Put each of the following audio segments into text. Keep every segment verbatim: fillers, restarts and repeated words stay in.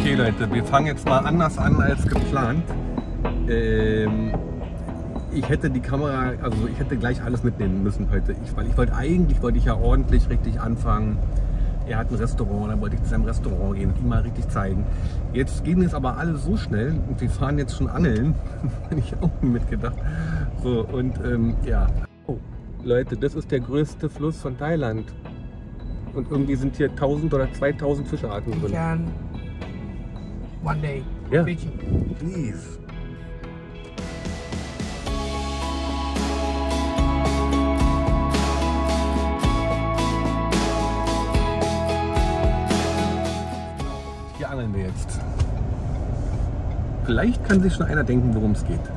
Okay Leute, wir fangen jetzt mal anders an als geplant. Ähm, ich hätte die Kamera, also ich hätte gleich alles mitnehmen müssen heute. Ich, weil ich wollte eigentlich, wollte ich ja ordentlich richtig anfangen. Er hat ein Restaurant, dann wollte ich zu seinem Restaurant gehen und ihm mal richtig zeigen. Jetzt gehen jetzt aber alle so schnell und wir fahren jetzt schon angeln. Hätte ich auch nie mitgedacht. So und ähm, ja. Oh, Leute, das ist der größte Fluss von Thailand. Und irgendwie sind hier tausend oder zweitausend Fischarten drin. Can one day Yeah. fishing. Please. Hier angeln wir jetzt. Vielleicht kann sich schon einer denken, worum es geht.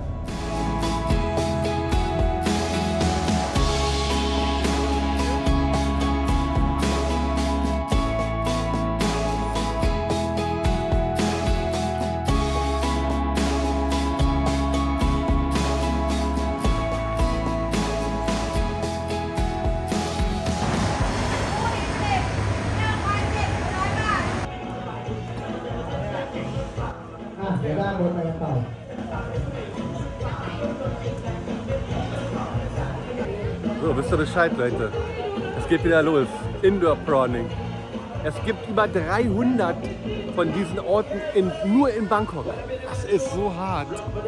So, wisst ihr Bescheid, Leute? Es geht wieder los. Indoor Prawning. Es gibt über dreihundert von diesen Orten in, nur in Bangkok. Das ist so hart.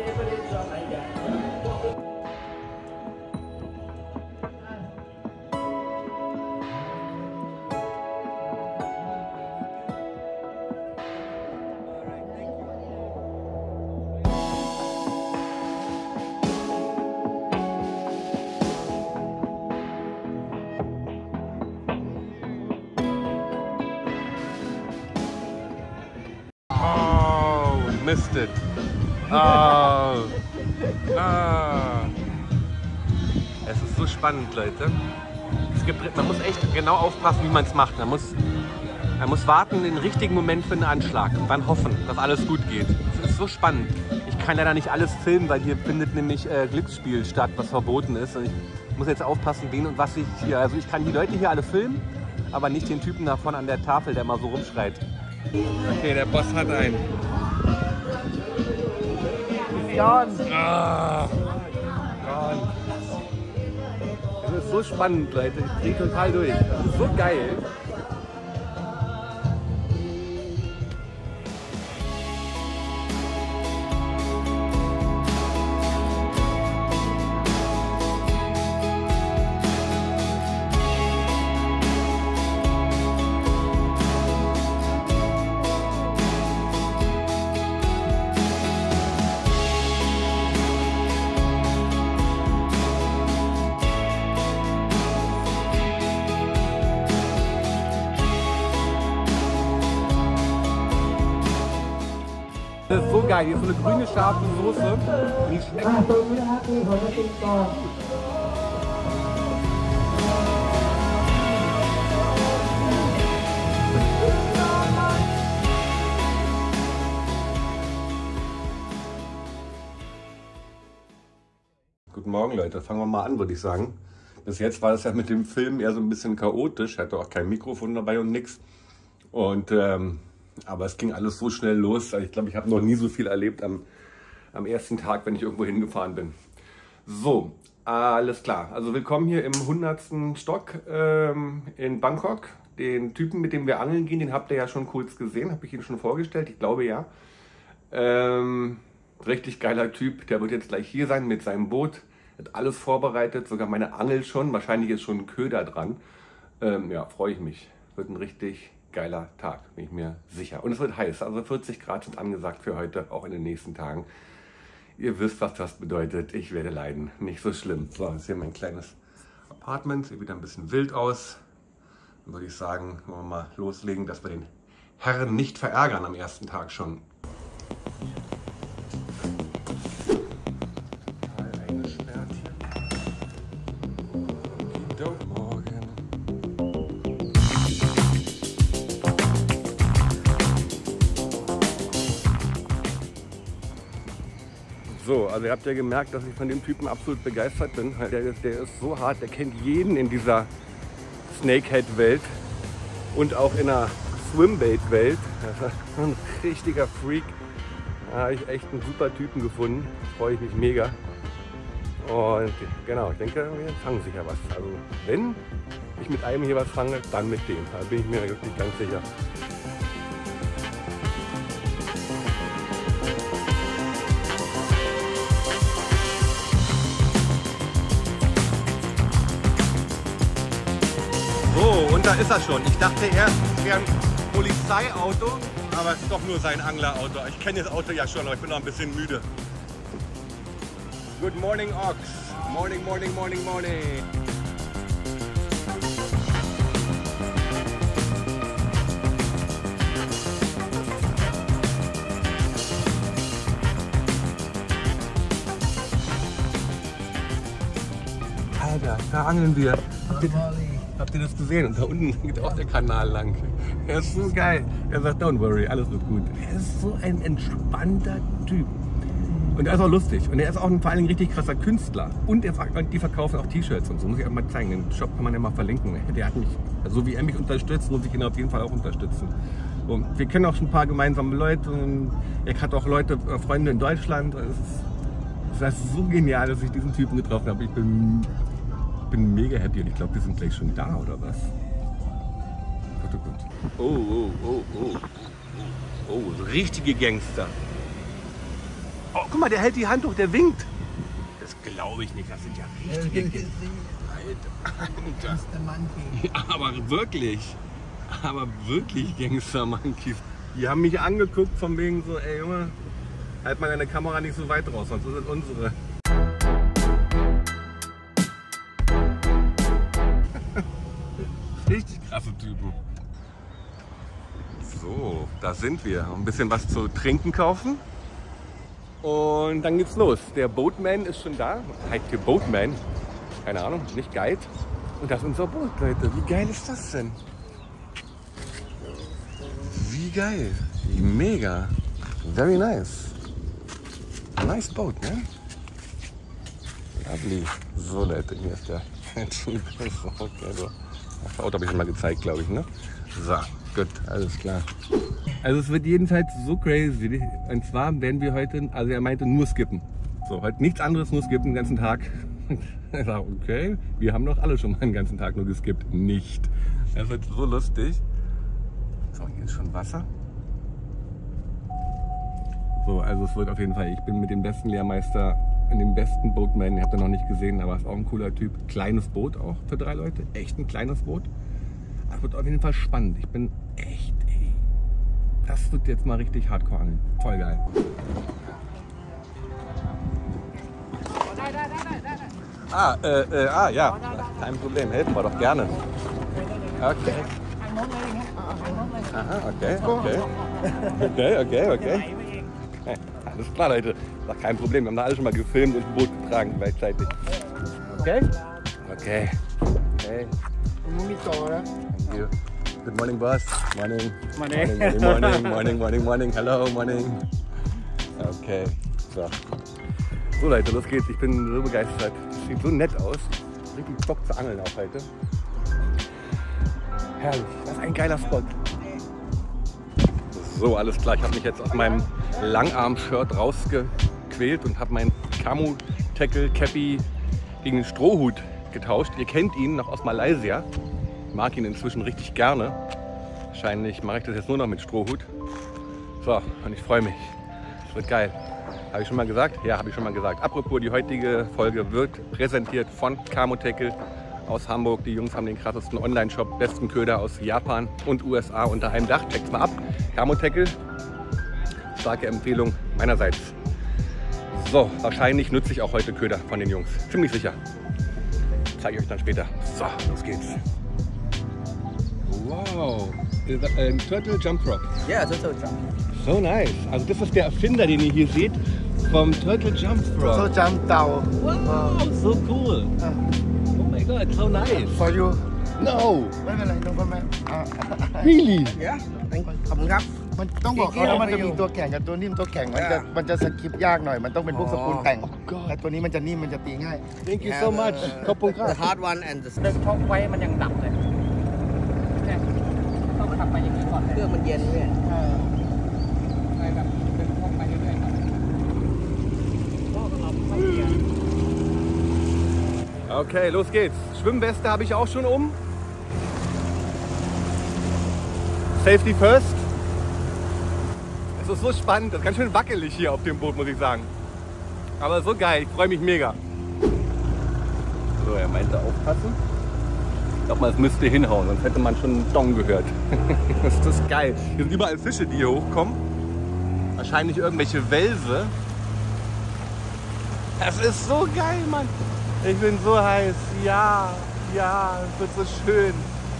Missed it. Oh. Ah. Es ist so spannend, Leute. Es gibt, man muss echt genau aufpassen, wie man es macht. Man muss, man muss warten, den richtigen Moment für einen Anschlag und dann hoffen, dass alles gut geht. Es ist so spannend. Ich kann leider nicht alles filmen, weil hier findet nämlich äh, Glücksspiel statt, was verboten ist. Und ich muss jetzt aufpassen, wen und was ich hier... Also ich kann die Leute hier alle filmen, aber nicht den Typen davon an der Tafel, der mal so rumschreit. Okay, der Boss hat einen. Ah, das ist so spannend, Leute. Ich drehe total durch. Das ist so geil. Das ist so geil, hier ist so eine grüne scharfe Soße und die schmeckt. Guten Morgen Leute, fangen wir mal an, würde ich sagen. Bis jetzt war das ja mit dem Film eher so ein bisschen chaotisch, hatte auch kein Mikrofon dabei und nix. Und ähm, aber es ging alles so schnell los. Ich glaube, ich habe noch nie so viel erlebt am, am ersten Tag, wenn ich irgendwo hingefahren bin. So, alles klar. Also willkommen hier im hundertsten Stock ähm, in Bangkok. Den Typen, mit dem wir angeln gehen, den habt ihr ja schon kurz gesehen. Habe ich ihn schon vorgestellt? Ich glaube ja. Ähm, richtig geiler Typ. Der wird jetzt gleich hier sein mit seinem Boot. Hat alles vorbereitet, sogar meine Angel schon. Wahrscheinlich ist schon ein Köder dran. Ähm, ja, freue ich mich. Wird ein richtig geiler Tag, bin ich mir sicher. Und es wird heiß, also vierzig Grad sind angesagt für heute, auch in den nächsten Tagen. Ihr wisst, was das bedeutet. Ich werde leiden. Nicht so schlimm. So, das ist hier mein kleines Apartment. Sieht wieder ein bisschen wild aus. Dann würde ich sagen, wollen wir mal loslegen, dass wir den Herren nicht verärgern am ersten Tag schon. Total eingesperrt hier. Okay, morgen. So, also ihr habt ja gemerkt, dass ich von dem Typen absolut begeistert bin. Der ist, der ist so hart, der kennt jeden in dieser Snakehead-Welt und auch in der Swimbait-Welt. Das ist ein richtiger Freak. Da habe ich echt einen super Typen gefunden. Freue ich mich mega. Und genau, ich denke, wir fangen sicher was. Also wenn ich mit einem hier was fange, dann mit dem. Da bin ich mir wirklich ganz sicher. So, und da ist er schon. Ich dachte erst, es wäre ein Polizeiauto, aber es ist doch nur sein Anglerauto. Ich kenne das Auto ja schon, aber ich bin noch ein bisschen müde. Good morning, Ox. Morning, morning, morning, morning. Alter, da angeln wir. Habt ihr, habt ihr das gesehen? Und da unten geht auch der Kanal lang. Er ist so geil. Er sagt, don't worry, alles wird gut. Er ist so ein entspannter Typ. Und er ist auch lustig. Und er ist auch ein, vor allem ein richtig krasser Künstler. Und er, die verkaufen auch T-Shirts und so. Muss ich auch mal zeigen. Den Shop kann man ja mal verlinken. Der hat mich, so wie er mich unterstützt, muss ich ihn auf jeden Fall auch unterstützen. Und wir kennen auch schon ein paar gemeinsame Leute. Und er hat auch Leute, Freunde in Deutschland. Das ist, das ist so genial, dass ich diesen Typen getroffen habe. Ich bin, bin mega happy. Und ich glaube, wir sind gleich schon da, oder was? Gut, gut. Oh, oh, oh, oh. Oh, so richtige Gangster. Oh, guck mal, der hält die Hand hoch, der winkt. Das glaube ich nicht, das sind ja richtige Gangster. Alter, Alter. Ja, aber wirklich, aber wirklich Gangster-Monkeys. Die haben mich angeguckt von wegen so, ey Junge, halt mal deine Kamera nicht so weit raus, sonst sind unsere. Richtig krasse Typen. So, da sind wir. Ein bisschen was zu trinken kaufen. Und dann geht's los. Der Boatman ist schon da. Heißt hier Boatman. Keine Ahnung, nicht Guide. Und das ist unser Boot, Leute. Wie geil ist das denn? Wie geil. Mega. Very nice. Nice boat, ne? Lovely. So, Leute, hier ist der. Okay, so. Das Auto habe ich schon mal gezeigt, glaube ich, ne? So, gut, alles klar. Also es wird jedenfalls so crazy. Und zwar werden wir heute, also er meinte nur skippen. So, heute nichts anderes, nur skippen den ganzen Tag. Ich sage, okay, wir haben doch alle schon mal den ganzen Tag nur geskippt. Nicht. Das wird so lustig. So, hier ist schon Wasser. So, also es wird auf jeden Fall, ich bin mit dem besten Lehrmeister, in dem besten Boatman, ich habe den noch nicht gesehen, aber ist auch ein cooler Typ. Kleines Boot auch für drei Leute, echt ein kleines Boot. Das wird auf jeden Fall spannend. Ich bin echt, ey, das wird jetzt mal richtig hardcore angeln. Voll geil. Ah, äh, äh, ah, ja, kein Problem, helfen wir doch gerne. Okay. Aha, okay, okay. Okay, okay, okay. Hey, alles klar, Leute. Das ist kein Problem. Wir haben da alle schon mal gefilmt und ein Boot getragen gleichzeitig. Okay? Okay. Okay. Thank you. Good morning, boss. Morning. Morning. Morning, morning, morning, morning, morning. Hello, morning. Okay. So. So, Leute, los geht's. Ich bin so begeistert. Das sieht so nett aus. Richtig Bock zu angeln auch heute. Herrlich. Das ist ein geiler Spot. So, alles klar. Ich habe mich jetzt aus meinem Langarm-Shirt rausgequält und habe meinen Camo-Tackle-Cappy gegen den Strohhut getauscht. Ihr kennt ihn noch aus Malaysia. Ich mag ihn inzwischen richtig gerne. Wahrscheinlich mache ich das jetzt nur noch mit Strohhut. So, und ich freue mich. Es wird geil. Habe ich schon mal gesagt? Ja, habe ich schon mal gesagt. Apropos, die heutige Folge wird präsentiert von Camo Tackle aus Hamburg. Die Jungs haben den krassesten Online-Shop, besten Köder aus Japan und U S A unter einem Dach. Checkt's mal ab. Camo Tackle. Starke Empfehlung meinerseits. So, wahrscheinlich nutze ich auch heute Köder von den Jungs. Ziemlich sicher. Zeige ich euch dann später. So, los geht's. Wow. Ein Turtle Jump Rock. Ja, yeah, Turtle Jump. So nice. Also das ist der Erfinder, den ihr hier seht, vom Turtle Jump Rock. Turtle Jump Tau. Wow, so cool. Uh. Oh my god, so nice. For you. No. ไม่เป็นไรน้องพ่อแม่ Really? Yeah. ขอบคุณครับมันต้องบอกเขาว่ามันจะมีตัวแข็งกับตัวนิ่มตัวแข็งมันจะมันจะสกิปยากหน่อยมันต้องเป็นพวกสปูนแต่งแต่ตัวนี้มันจะนิ่มมันจะตีง่าย Thank you so much. ขอบคุณครับ The hard one and the ดึงช่องไว้มันยังดับเลยเนี่ยต้องทำไปอย่างนี้ก่อนเลยย็นเนี่ยไปแบบเป็นห้องไปเรื่อยๆครับ Okay, los geht's. Schwimmweste habe ich auch schon um. Safety first. Es ist so spannend, das ist ganz schön wackelig hier auf dem Boot, muss ich sagen. Aber so geil, ich freue mich mega. So, er meinte aufpassen. Ich glaube mal, es müsste hinhauen, sonst hätte man schon einen Dong gehört. Das ist geil. Hier sind überall Fische, die hier hochkommen. Wahrscheinlich irgendwelche Welse. Das ist so geil, Mann. Ich bin so heiß. Ja, ja, es wird so schön.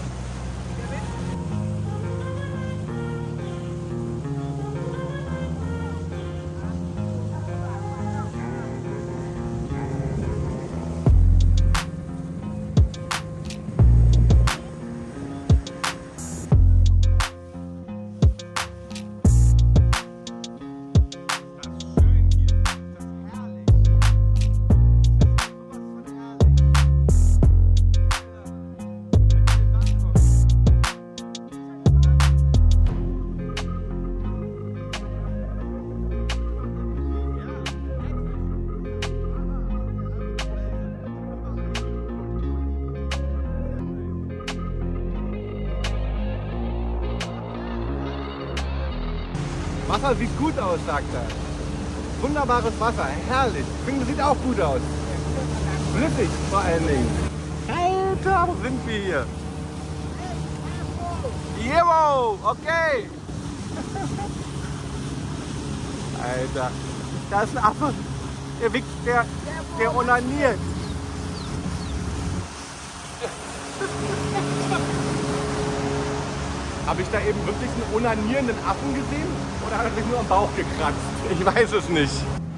Wasser sieht gut aus, sagt er. Wunderbares Wasser, herrlich. Ich finde, sieht auch gut aus. Flüssig vor allen Dingen. Alter, wo sind wir hier? Jewo, okay. Alter, da ist ein Affe. Der wichst, der, der onaniert. Habe ich da eben wirklich einen onanierenden Affen gesehen? Oder hat er sich nur am Bauch gekratzt? Ich weiß es nicht.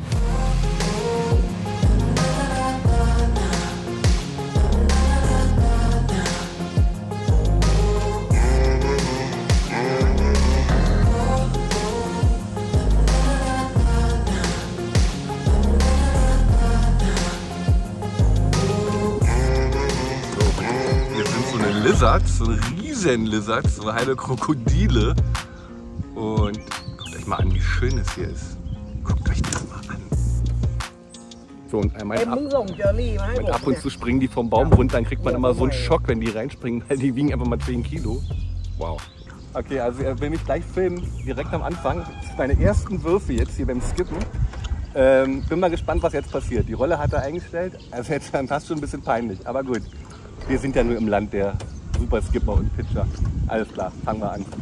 Lizards, so eine riesen Lizards, so eine halbe Krokodile. Und guckt euch mal an, wie schön es hier ist. Guckt euch das mal an. So, und einmal ab, und ab und zu springen die vom Baum runter, dann kriegt man immer so einen Schock, wenn die reinspringen, weil die wiegen einfach mal zehn Kilo. Wow. Okay, also er will mich gleich filmen, direkt am Anfang. Das sind meine ersten Würfe jetzt hier beim Skippen. Ähm, bin mal gespannt, was jetzt passiert. Die Rolle hat er eingestellt, also jetzt fast schon ein bisschen peinlich, aber gut. Wir sind ja nur im Land der Super Skipper und Pitcher. Alles klar, fangen wir an.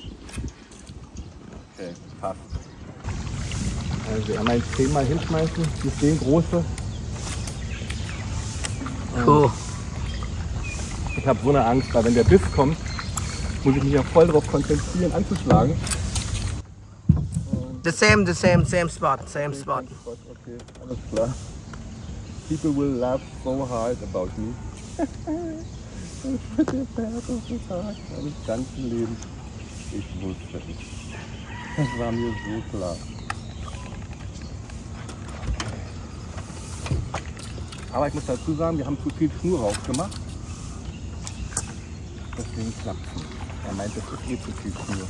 Okay, passt. Also er meint zehnmal hinschmeißen, die zehn große. Cool. Ich habe so eine Angst, weil wenn der Biss kommt, muss ich mich ja voll darauf konzentrieren, anzuschlagen. The same, the same, same spot, same spot. Okay, alles klar. People will laugh so hard about me. Das wird der härteste Tag meines ganzen Lebens. Ich wusste es. Das war mir so klar. Aber ich muss dazu sagen, wir haben zu viel Schnur rausgemacht. Deswegen klappt es nicht. Er meint, das ist eh zu viel Schnur.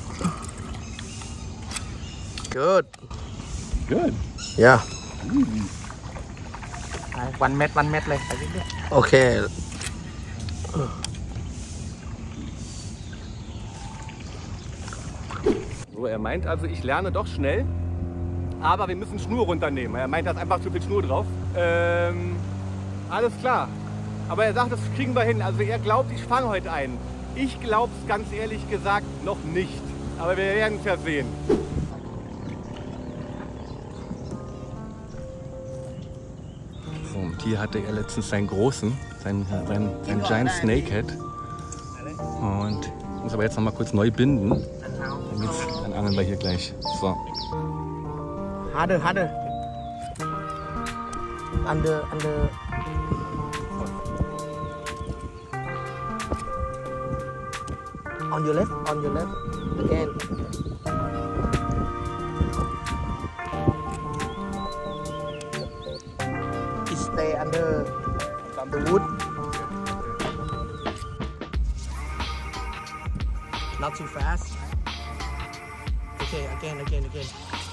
Good. Good. Ja. Easy. One met, one met เลย Okay. So, er meint also, ich lerne doch schnell, aber wir müssen Schnur runternehmen. Er meint, da ist einfach zu viel Schnur drauf. Ähm, alles klar. Aber er sagt, das kriegen wir hin. Also er glaubt, ich fange heute einen. Ich glaube es ganz ehrlich gesagt noch nicht. Aber wir werden es ja sehen. So, und hier hatte er letztens seinen großen, seinen, seinen, seinen Giant Snakehead. Und ich muss aber jetzt noch mal kurz neu binden. Dann geht's, dann angeln wir hier gleich. So. Harder, harder. Under, under. On your left, on your left. Again. It stay under the wood. Not too fast. okay, again, again, again.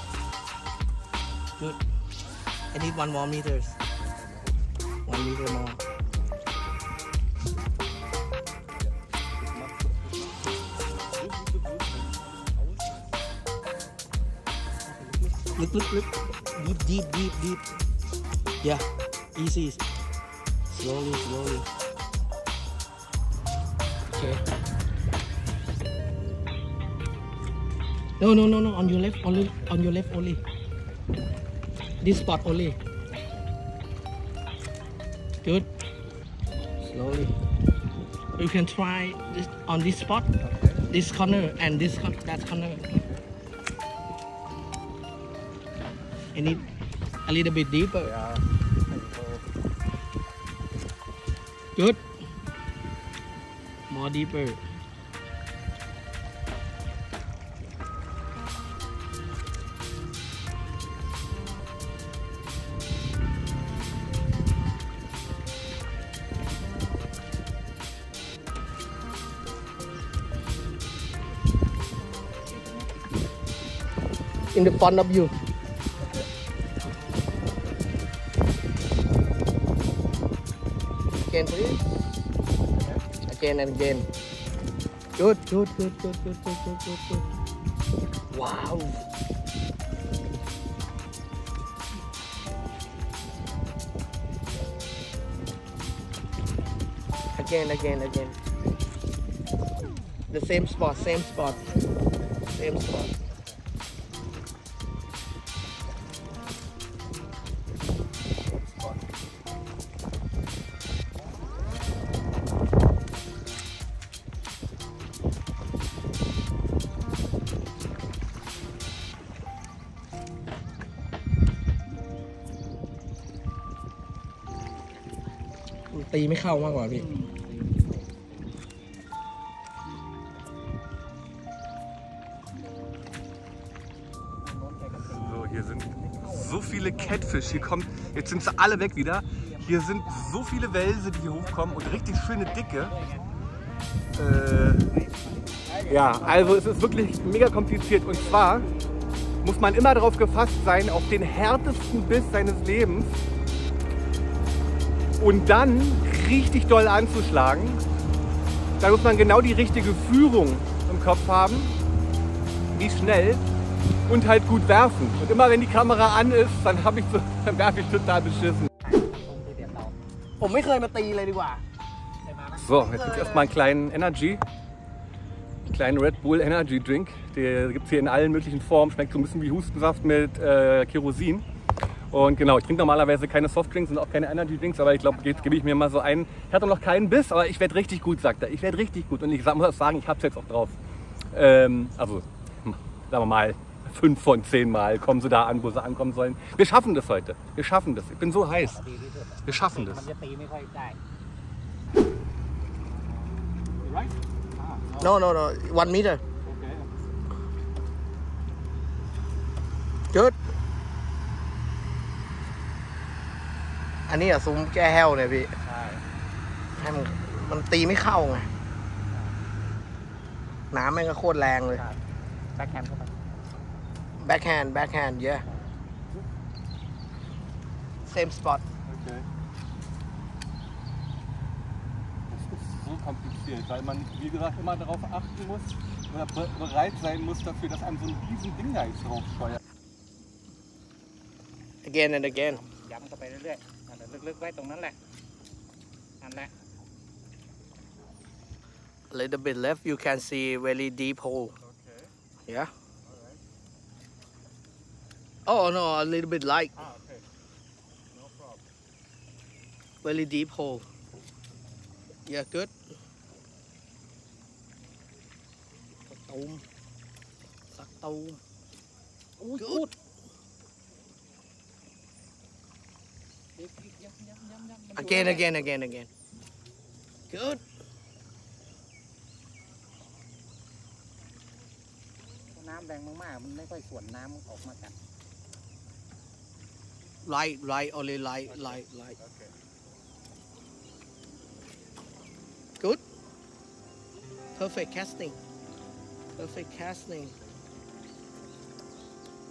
Good. I need one more meters. One meter more. Look, look, look. Deep, deep, deep, deep. Yeah, easy. Slowly, slowly. Okay. No, no, no, no. On your left, only. On your left only. This spot only. Good. Slowly. You can try this on this spot, this corner, and this con that corner. I need a little bit deeper. Yeah. Good. More deeper. In the front of you. Again, please. Again and again. Good, good, good, good, good, good, good, good, good. Wow. Again, again, again. The same spot, same spot, same spot.ตีไม่เข้ามากกว่าพี่ So, hier sind so viele Catfish. Hier kommt, jetzt sind sie alle weg wieder. Hier sind so viele Welse, die hier hochkommen und richtig schöne Dicke. Äh, ja, also es ist wirklich mega kompliziert. Und zwar muss man immer darauf gefasst sein, auf den härtesten Biss seines Lebens und dann richtig doll anzuschlagen. Da muss man genau die richtige Führung im Kopf haben, wie schnell und halt gut werfen. Und immer wenn die Kamera an ist, dann habe ich so, dann werfe ich total beschissen. ผมไม่เคยมาตีเลยดีกว่า So, jetzt gibt es erstmal einen kleinen Energy, einen kleinen Red Bull Energy Drink. Der gibt es hier in allen möglichen Formen, schmeckt so ein bisschen wie Hustensaft mit äh, Kerosin. Und genau, ich trinke normalerweise keine Softdrinks und auch keine Energy Drinks, aber ich glaube, jetzt gebe ich mir mal so einen. Ich hatte noch keinen Biss, aber ich werde richtig gut, sagt er. Ich werde richtig gut. Und ich muss auch sagen, ich habe es jetzt auch drauf. Ähm, also, sagen wir mal, fünf von zehn Mal kommen sie da an, wo sie ankommen sollen. Wir schaffen das heute. Wir schaffen das. Ich bin so heiß. Wir schaffen das. No, no, no. One meter. Good. อันนี้อะซุ้มแก้แห้วเนี่ยพี่ใช่ให้มันมันตีไม่เข้าไง น้ำแม่งก็โคตรแรงเลยแบ็คแฮนด์เข้าไป backhand backhand yeah same spot Okay. Das ist so kompliziert, weil man, wie gesagt, immer darauf achten muss oder bereit sein muss dafür, dass einem so ein riesen Ding da jetzt drauf steuert. again and again ย้ำเข้าไปเรื่อยๆนั่นแหละลึกๆไว้ตรงนั้นแหละนั่นแหละ a little bit left you can see very deep hole Okay. yeah oh no a little bit light Ah, okay. No problem. very deep hole yeah good สักตูมสักตูม good again again again again good น้ำแรงมากๆมันไม่ค่อยส่วนน้ำออกมากัน light light only light light light Okay. good perfect casting perfect casting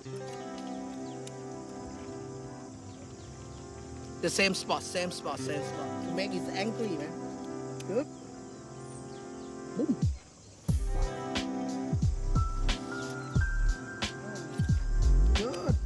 The same spot, same spot, same spot. To make it angry, man. Good. Boom. Good.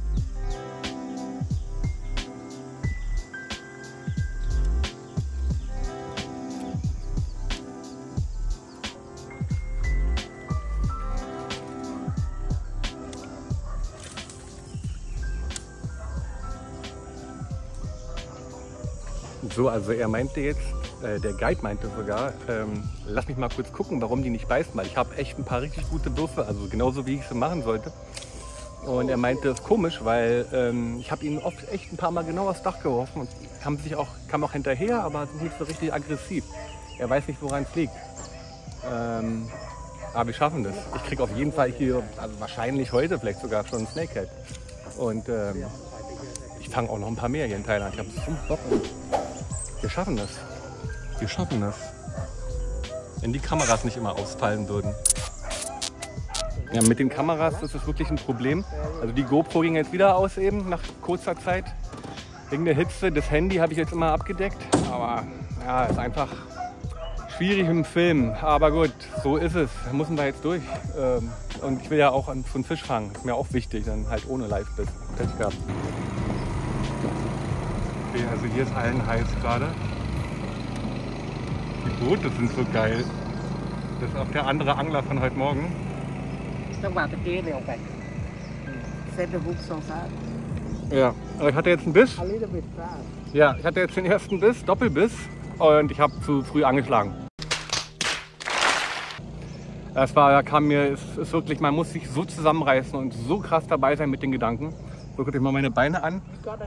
So, also er meinte jetzt, äh, der Guide meinte sogar, ähm, lass mich mal kurz gucken, warum die nicht beißen, weil ich habe echt ein paar richtig gute Würfe, also genauso wie ich sie machen sollte. Und er meinte, das ist komisch, weil ähm, ich habe ihnen oft echt ein paar Mal genau aufs Dach geworfen und haben sich auch, kam auch hinterher, aber sind nicht so richtig aggressiv. Er weiß nicht, woran es liegt. Ähm, aber wir schaffen das. Ich kriege auf jeden Fall hier, also wahrscheinlich heute vielleicht sogar schon einen Snakehead. Und ähm, ich fange auch noch ein paar mehr hier in Thailand. Ich habe so Bock. Wir schaffen das. Wir schaffen das. Wenn die Kameras nicht immer ausfallen würden. Ja, mit den Kameras ist es wirklich ein Problem. Also die GoPro ging jetzt wieder aus eben nach kurzer Zeit. Wegen der Hitze. Das Handy habe ich jetzt immer abgedeckt. Aber ja, ist einfach schwierig im Film. Aber gut, so ist es. Da müssen wir jetzt durch. Und ich will ja auch von Fisch fangen. Ist mir auch wichtig. Dann halt ohne Live-Biss. Pech gehabt. Okay, also hier ist allen heiß gerade. Die Boote sind so geil. Das ist auch der andere Angler von heute Morgen. Ja, aber ich hatte jetzt einen Biss. Ja, ich hatte jetzt den ersten Biss, Doppelbiss. Und ich habe zu früh angeschlagen. Das war, da kam mir, es ist wirklich, man muss sich so zusammenreißen und so krass dabei sein mit den Gedanken. So, guck dir mal meine Beine an.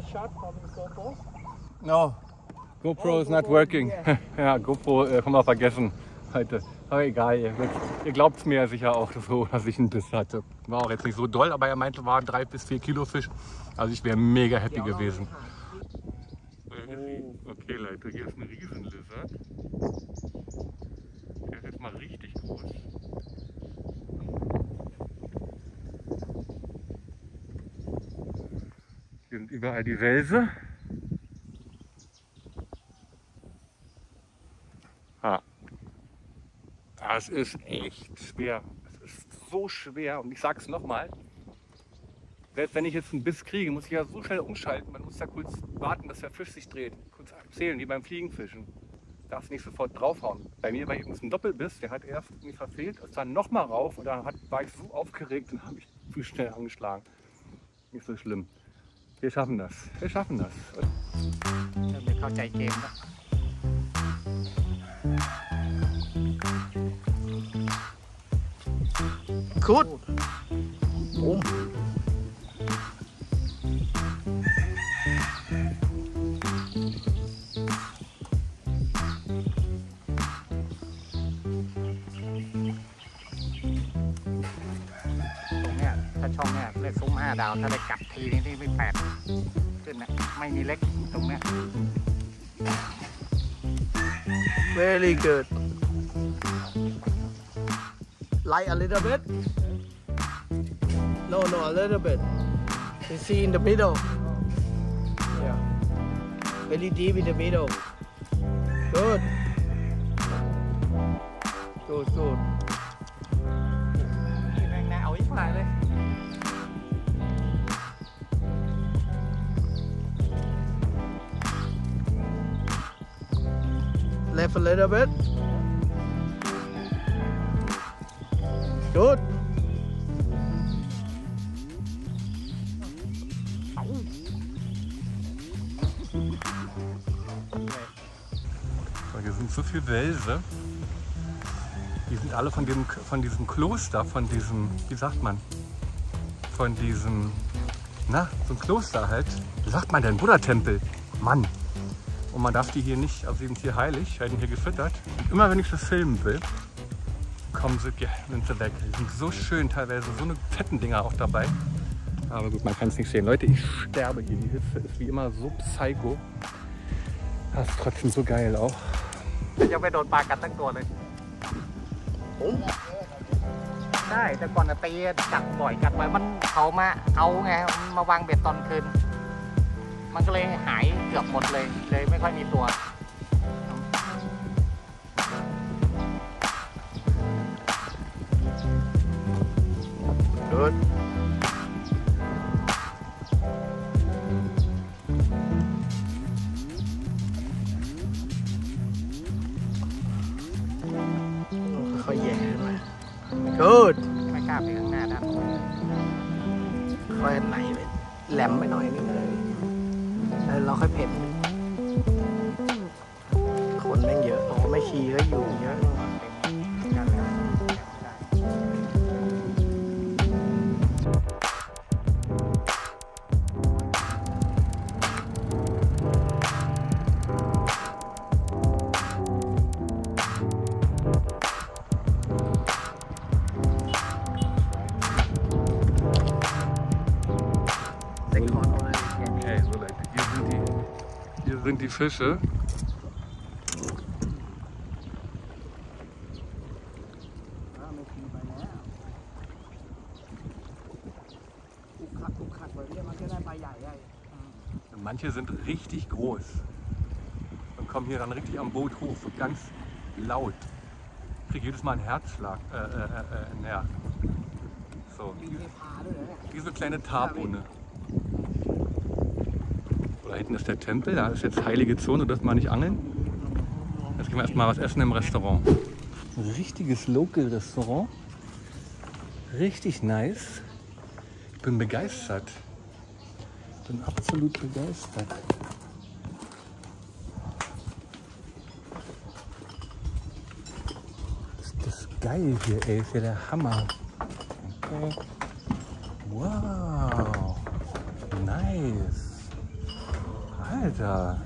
No, GoPro is not working. Ja, GoPro äh, kann man vergessen heute. Aber egal, ihr, ihr glaubt es mir ja sicher auch so, dass ich einen Biss hatte. War auch jetzt nicht so doll, aber er meinte, war drei bis vier Kilo Fisch. Also ich wäre mega happy gewesen. Okay Leute, hier ist ein Riesenlizard. Der ist jetzt mal richtig groß. Hier sind überall die Welse. Ah. Das ist echt schwer. Das ist so schwer. Und ich sag's nochmal. Selbst wenn ich jetzt einen Biss kriege, muss ich ja so schnell umschalten. Man muss ja kurz warten, dass der Fisch sich dreht. Kurz zählen, wie beim Fliegenfischen. Darf nicht sofort draufhauen. Bei mir war übrigens ein Doppelbiss, der hat erst irgendwie verfehlt, ist dann nochmal rauf und dann hat, war ich so aufgeregt und habe ich zu schnell angeschlagen. Nicht so schlimm. Wir schaffen das. Wir schaffen das. Gut. Boom. ถ้าช่องเนี้ยเรียกซุ้มห้าดาวถ้าได้กัดทีนี้นี่ไม่แปดขึ้นนะไม่มีเล็กตรงเนี้ย Very good. Light a little bit. No, no, a little bit. You see in the middle. Yeah. Very deep in the middle. Good. Good, good. แรงแนวอีกเท่าไหร่เลย Left a little bit. Good. Hier sind so viele Welse. Die sind alle von, dem, von diesem Kloster, von diesem, wie sagt man, von diesem, na, so ein Kloster halt. Wie sagt man denn? Buddha-Tempel. Mann. Und man darf die hier nicht, also sie sind hier heilig, werden hier gefüttert. Und immer wenn ich das filmen will, kommen sie, ja, sind sie weg. Die sind so schön teilweise, so eine fetten Dinger auch dabei. Aber gut, man kann es nicht sehen. Leute, ich sterbe hier. Die Hitze ist wie immer so psycho. Das ist trotzdem so geil auch. ยังไม่โดนปลากัดตั้งตัวเลย Boom. ใช่แต่ก่อนตีกัดบ่อยกัดบ่อยมันเขามาเอาไงมาวางเบ็ดตอนคืนมันก็เลยหายเกือบหมดเลยเลยไม่ค่อยมีตัวเดินค่อยๆแย่ขึ้นมา good ไม่กล้าไปข้างหน้าด้านค่อยไหนไปแหลมไปหน่อยนึงเลยแล้วเราค่อยเผ็ดคนแม่งเยอะโอ้ไม่ชีก็อยู่เยอะ Sind die Fische. ถูกขัดแบบนี้มันก็ได้ปลาใหญ่ได้ Manche sind richtig groß und kommen hier dann richtig am Boot hoch, so ganz laut. Ich kriege jedes Mal einen Herzschlag. Äh, äh, äh, ja. So. Wie so kleine Tarpone. Da hinten ist der Tempel, da ist jetzt heilige Zone, dürfen wir nicht angeln. Jetzt gehen wir erstmal was essen im Restaurant. Ein richtiges Local-Restaurant. Richtig nice. Ich bin begeistert. Ich bin absolut begeistert. Das, das ist geil hier, ey. Ist ja der Hammer. Okay. Wow. Nice. Alter.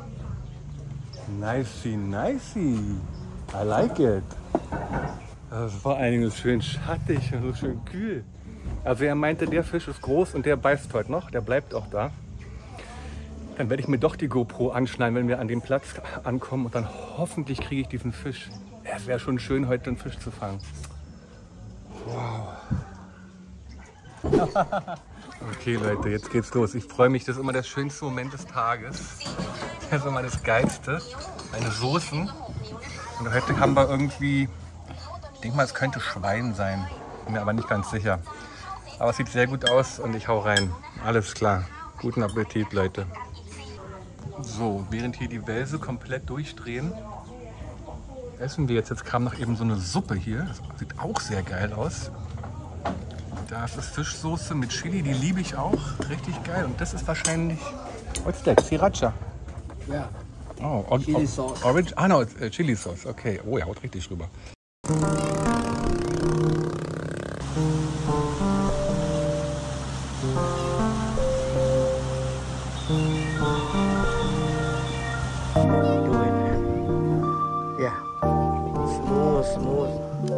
Nicey, nicey. I like it. Das ist vor allen Dingen schön schattig und so schön kühl. Also er meinte, der Fisch ist groß und der beißt heute noch. Der bleibt auch da. Dann werde ich mir doch die GoPro anschneiden, wenn wir an den Platz ankommen. Und dann hoffentlich kriege ich diesen Fisch. Es wäre schon schön, heute einen Fisch zu fangen. Wow. Okay Leute, jetzt geht's los. Ich freue mich, das ist immer der schönste Moment des Tages. Das ist immer das Geilste. Meine Soßen. Und heute haben wir irgendwie, ich denke mal, es könnte Schwein sein. Bin mir aber nicht ganz sicher. Aber es sieht sehr gut aus und ich hau rein. Alles klar. Guten Appetit, Leute. So, während hier die Wälse komplett durchdrehen, essen wir jetzt. Jetzt kam noch eben so eine Suppe hier. Das sieht auch sehr geil aus. Das ist Fischsoße mit Chili, die liebe ich auch. Richtig geil. Und das ist wahrscheinlich, what's that? Sriracha? Ja. Oh, or, Chili Sauce. Orange? Ah, no, uh, Chili Sauce. Okay. Oh, ja, haut richtig rüber. Do it, man. Yeah. Smooth, smooth.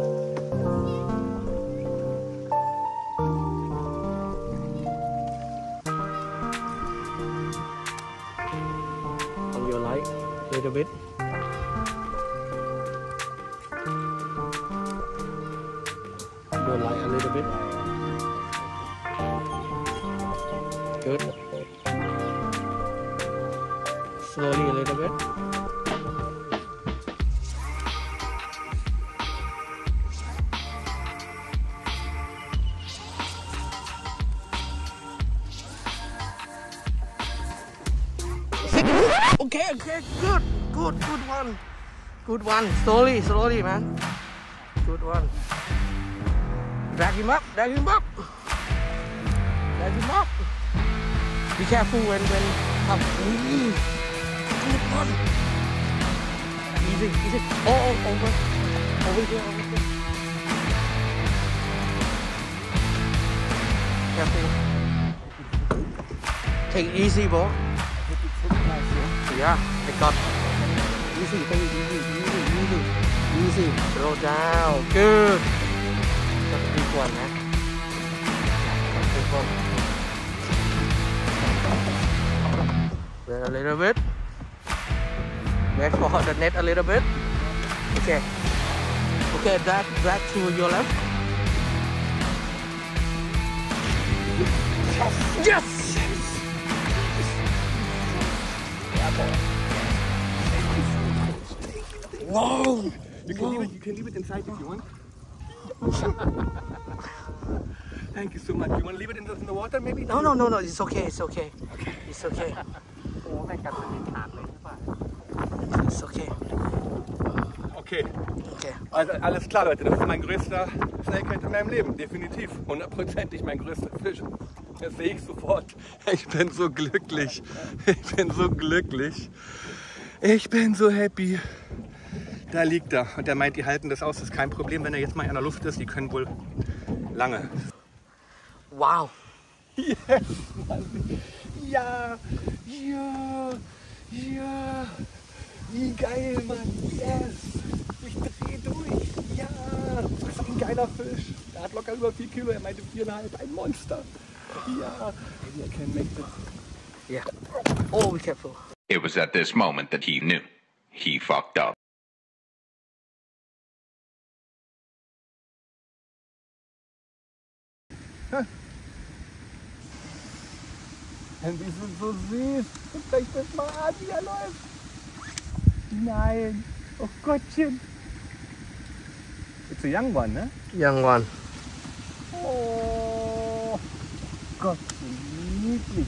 On your light, a little bit. Your light a little bit. Good. Slowly a little bit. Okay, okay, good, good, good one. Good one. Slowly, slowly, man. Good one. Drag him up, drag him up. Drag him up. Be careful when, when up. Good one. Easy, easy. Oh, oh, over. Over here, over here. Careful. Take it easy, bro. Yeah, I got easy, take it easy, easy, easy, easy. Slow down. Good. That's a big one, man. That's a big one. Wait a little bit. Wait for the net a little bit. Okay. Okay, drag, drag to your left. Yes! Wow! You can leave it. You can leave it inside if you want. Thank you so much. You want to leave it in the, in the water, maybe? No, no, no, no. It's okay. It's okay. It's okay. โอ้แม่งกัดสนิทขาดเลยใช่ป่ะ It's okay. Okay. Okay. Also alles klar, Leute. Das ist mein größter Snakehead in meinem Leben. Definitiv. Hundertprozentig mein größter Fisch. Das sehe ich sofort. Ich bin so glücklich. Ich bin so glücklich. Ich bin so happy. Da liegt er. Und er meint, die halten das aus. Das ist kein Problem, wenn er jetzt mal in der Luft ist. Die können wohl lange. Wow. Yes, Mann. Ja, ja, ja. Wie geil, Mann. Yes. Ich dreh durch. Ja. Das ist ein geiler Fisch. Der hat locker über vier Kilo. Er meinte viereinhalb. Ein Monster. Ja. Maybe I can make this. Yeah. Oh, be careful. It was at this moment that he knew. He fucked up. Die sind so süß. Guckt euch das mal an, wie er läuft. Nein. Oh Gottchen. It's a young one, ne? Young one. Oh Gott, wie niedlich.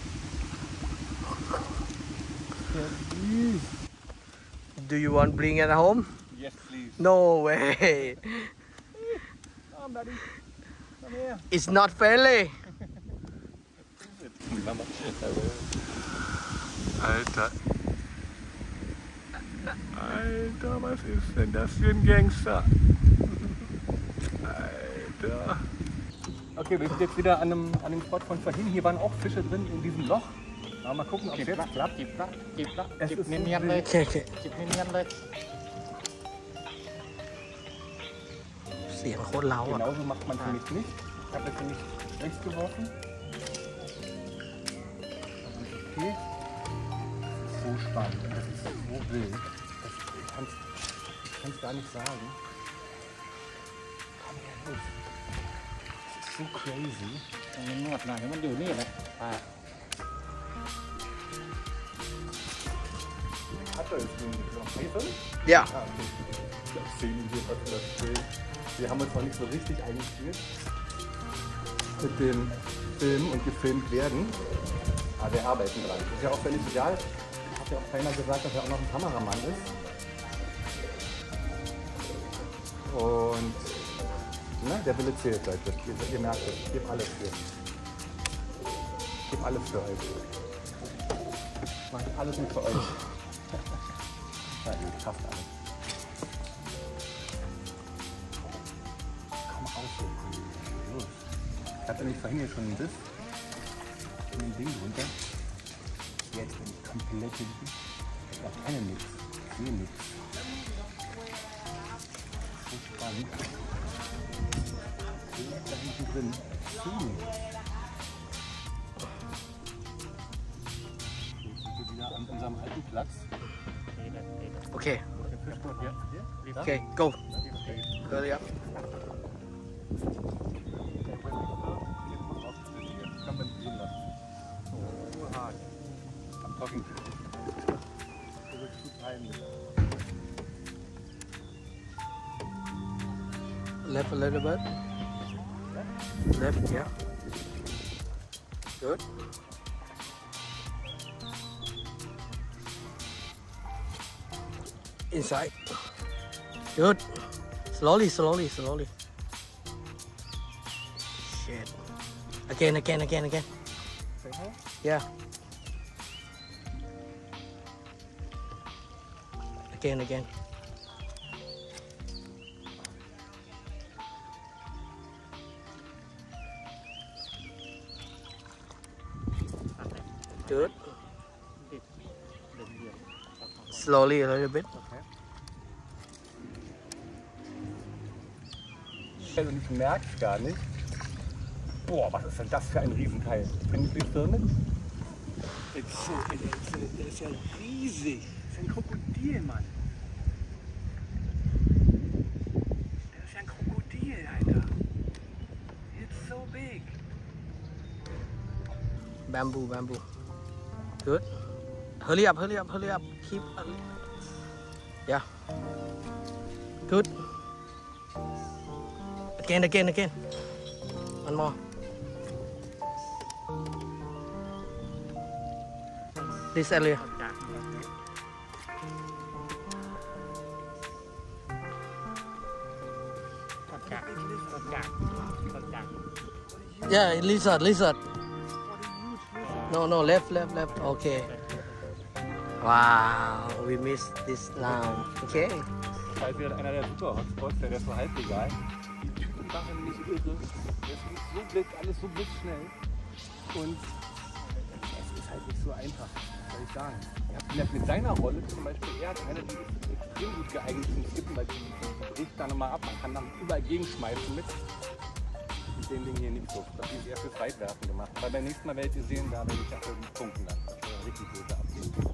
Sehr süß. Do you want bring it home? Yes, please. No way. Come, buddy. Komm her. It's not friendly. Alter. Alter, was ist denn das für ein Gangster? Alter. Okay, wir sind jetzt wieder an einem, an dem Spot von vorhin. Hier waren auch Fische drin in diesem Loch. Aber mal gucken, ob es จิบ jetzt ละ klappt. จิบละจิบละ Es จิบ ist เนี so ยนๆเลย Okay, okay. จิบเนียนๆเลยเสียงโคตรเล้าอ่ะ Genauso macht man es nämlich nicht. Ich habe jetzt nämlich rechts geworfen. Okay. Das ist so spannend und das ist so wild. Das, ich kann es gar nicht sagen. Komm her, los. Das ist so crazy. มันนวดหน่อยมันอยู่นี่แหละป่า Hat er jetzt den Hefe? Ja. Ah, okay. Ich glaube, zehn hier was das Bild. Wir haben uns noch nicht so richtig eingespielt mit dem Filmen und gefilmt werden. Aber wir arbeiten dran. Ist ja auch völlig egal. Hat ja auch keiner gesagt, dass er auch noch ein Kameramann ist. Und ne, der Wille zählt, Leute. Ihr, ihr merkt es. Ich gebe alles für. Ich gebe alles für euch. Ich mache alles nur für euch. Ja, ihr schafft alles. Komm raus, los. Ich hatte nämlich vorhin hier schon einen Biss in dem Ding runter. Jetzt bin ich komplett hinten. Ich erkenne nichts. Ich sehe nichts. So spannend. Ich bin da hinten drin. Ich sehe nichts. Jetzt sind wir wieder an unserem alten Platz. Okay. Der Fischgott, ja. Hier. Okay, go. Hurry up. Kann man nicht sehen lassen. So hart. I'm talking to you. Das ist zu peinlich. Left a little bit. Left, yeah. Good. Inside. Good. Slowly, slowly, slowly. Shit. Again, again, again, again. Yeah. Again, again. Good. Slowly a little bit. Also ich merke es gar nicht. Boah, was ist denn das für ein Riesenteil? Kann ich das filmen? Das ist, so, das ist ja riesig. Das ist ein Krokodil, Mann. Das ist ein Krokodil, Alter. It's so big. Bamboo, bamboo. Good. Hurry up, hurry up, hurry up. Keep. Yeah. Good. Again, again, again. One more. This area. Yeah, lizard, lizard. No, no, left, left, left. Okay. Wow, we missed this now. Okay. Das ist einer der super Hotspots, der ist so halb egal. Die Typen machen mich irre. Das geht so blick, alles so blitzschnell. Und es ist halt nicht so einfach, was soll ich sagen. Er hat mit seiner Rolle zum Beispiel, er hat eine, die ist extrem gut geeignet zum Skippen, weil die, die bricht da nochmal ab. Man kann dann überall gegenschmeißen mit. Den Ding hier nicht so. Das ist eher fürs Weitwerfen gemacht. Aber beim nächsten Mal werdet ihr sehen, da werde ich auch irgendwie punkten dann. Das wäre richtig gute Absicht.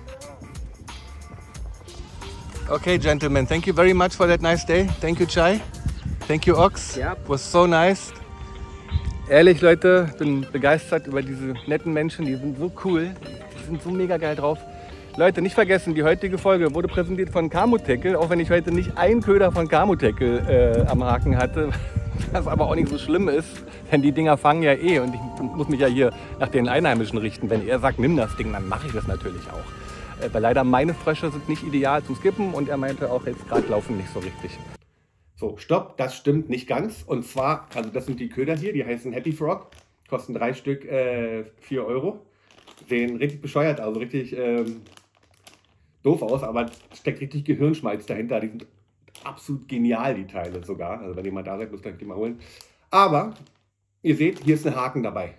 Okay, gentlemen, thank you very much for that nice day. Thank you, Chai. Thank you, Ox. Yep. It was so nice. Ehrlich, Leute, bin begeistert über diese netten Menschen. Die sind so cool. Die sind so mega geil drauf. Leute, nicht vergessen, die heutige Folge wurde präsentiert von Camo-Tackle, auch wenn ich heute nicht einen Köder von Camo-Tackle äh, am Haken hatte. Was aber auch nicht so schlimm ist, denn die Dinger fangen ja eh und ich muss mich ja hier nach den Einheimischen richten. Wenn er sagt, nimm das Ding, dann mache ich das natürlich auch. Äh, weil leider meine Frösche sind nicht ideal zum Skippen und er meinte auch, jetzt gerade laufen nicht so richtig. So, stopp, das stimmt nicht ganz. Und zwar, also das sind die Köder hier, die heißen Happy Frog, kosten drei Stück äh, vier Euro. Sehen richtig bescheuert, also richtig ähm, doof aus, aber steckt richtig Gehirnschmalz dahinter. Die sind absolut genial, die Teile sogar. Also wenn ihr mal da seid, müsst ihr euch die mal holen. Aber ihr seht, hier ist ein Haken dabei.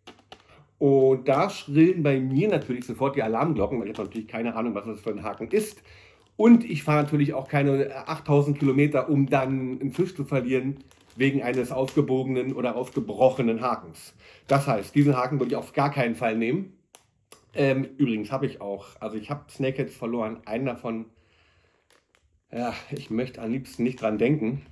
Und da schrillen bei mir natürlich sofort die Alarmglocken, weil ich habe natürlich keine Ahnung, was das für ein Haken ist. Und ich fahre natürlich auch keine achttausend Kilometer, um dann einen Fisch zu verlieren, wegen eines aufgebogenen oder aufgebrochenen Hakens. Das heißt, diesen Haken würde ich auf gar keinen Fall nehmen. Ähm, übrigens habe ich auch, also ich habe Snakeheads verloren, einen davon. Ja, ich möchte am liebsten nicht dran denken.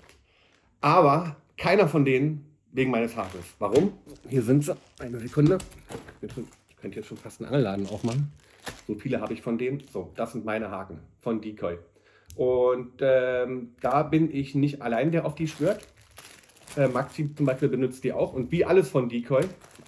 Aber keiner von denen wegen meines Hakens. Warum? Hier sind sie. Eine Sekunde. Ich könnte jetzt schon fast einen Angelladen aufmachen. So viele habe ich von denen. So, das sind meine Haken von Decoy. Und ähm, da bin ich nicht allein, der auf die schwört. Äh, Maxi zum Beispiel benutzt die auch. Und wie alles von Decoy,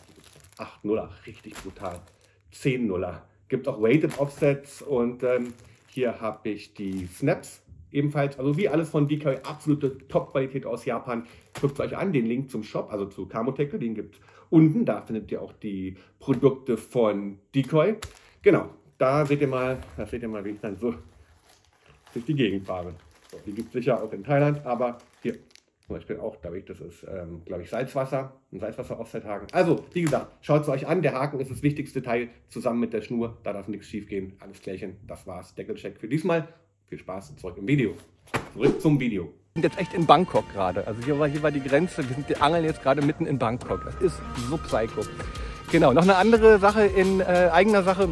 acht Nuller, richtig brutal. zehn Nuller. Gibt auch Weighted Offsets und ähm, hier habe ich die Snaps. Ebenfalls, also wie alles von Decoy, absolute Top-Qualität aus Japan. Guckt euch an, den Link zum Shop, also zu Camo-Tackle, den gibt es unten. Da findet ihr auch die Produkte von Decoy. Genau, da seht ihr mal, da seht ihr mal, wie ich dann so durch die Gegend fahre. So, die gibt es sicher auch in Thailand, aber hier zum Beispiel auch, da das ist, ähm, glaube ich, Salzwasser, ein Salzwasser-Offset-Haken. Also, wie gesagt, schaut es euch an, der Haken ist das wichtigste Teil, zusammen mit der Schnur, da darf nichts schief gehen. Alles klärchen, das war's, Deckelcheck für diesmal. Viel Spaß und zurück im Video. Zurück zum Video. Wir sind jetzt echt in Bangkok gerade. Also hier war, hier war die Grenze. Wir sind die angeln jetzt gerade mitten in Bangkok. Das ist so psycho. Genau, noch eine andere Sache in äh, eigener Sache.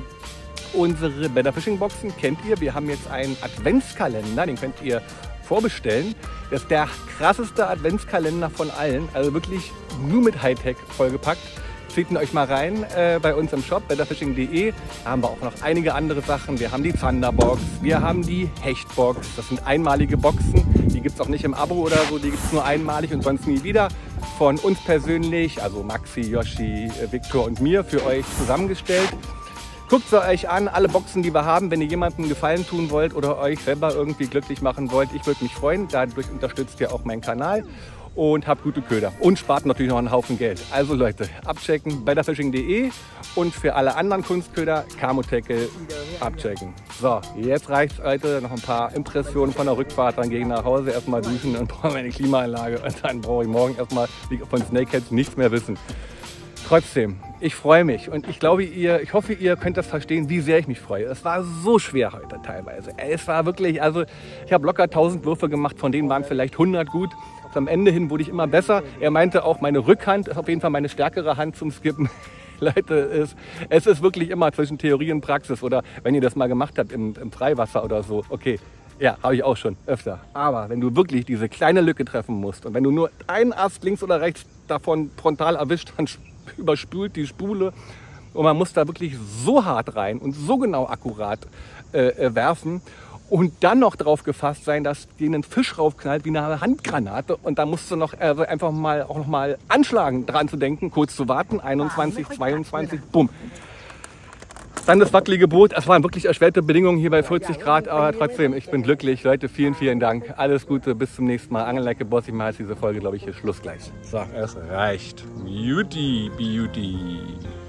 Unsere Better Fishing Boxen kennt ihr. Wir haben jetzt einen Adventskalender. Den könnt ihr vorbestellen. Das ist der krasseste Adventskalender von allen. Also wirklich nur mit Hightech vollgepackt. Zieht ihn euch mal rein äh, bei uns im Shop, better fishing punkt de. Da haben wir auch noch einige andere Sachen. Wir haben die Thunderbox, wir haben die Hechtbox. Das sind einmalige Boxen. Die gibt es auch nicht im Abo oder so. Die gibt es nur einmalig und sonst nie wieder. Von uns persönlich, also Maxi, Yoshi, Victor und mir, für euch zusammengestellt. Guckt sie euch an, alle Boxen, die wir haben. Wenn ihr jemandem Gefallen tun wollt oder euch selber irgendwie glücklich machen wollt, ich würde mich freuen. Dadurch unterstützt ihr auch meinen Kanal. Und habt gute Köder und spart natürlich noch einen Haufen Geld. Also Leute, abchecken, better fishing punkt de und für alle anderen Kunstköder Camo-Tackle abchecken. So, jetzt reicht's, Leute, noch ein paar Impressionen von der Rückfahrt, dann gehe ich nach Hause, erstmal duschen und brauche meine Klimaanlage und dann brauche ich morgen erstmal von Snakeheads nichts mehr wissen. Trotzdem, ich freue mich und ich glaube, ihr, ich hoffe, ihr könnt das verstehen, wie sehr ich mich freue. Es war so schwer heute teilweise. Es war wirklich, also ich habe locker tausend Würfe gemacht, von denen waren vielleicht hundert gut. Am Ende hin wurde ich immer besser. Er meinte auch, meine Rückhand ist auf jeden Fall meine stärkere Hand zum Skippen. Leute, es, es ist wirklich immer zwischen Theorie und Praxis. Oder wenn ihr das mal gemacht habt im, im Freiwasser oder so. Okay, ja, habe ich auch schon öfter. Aber wenn du wirklich diese kleine Lücke treffen musst und wenn du nur einen Ast links oder rechts davon frontal erwischt, dann überspült die Spule Und man muss da wirklich so hart rein und so genau akkurat äh, äh, werfen. Und dann noch darauf gefasst sein, dass denen ein Fisch raufknallt wie eine Handgranate. Und da musst du noch also einfach mal auch noch mal anschlagen, dran zu denken, kurz zu warten. einundzwanzig, zweiundzwanzig, bumm. Dann das wackelige Boot. Es waren wirklich erschwerte Bedingungen hier bei vierzig Grad. Aber trotzdem, ich bin glücklich. Leute, vielen, vielen Dank. Alles Gute, bis zum nächsten Mal. Angeln like a Boss. Ich mache jetzt diese Folge, glaube ich, hier Schluss gleich. So, es reicht. Beauty, Beauty.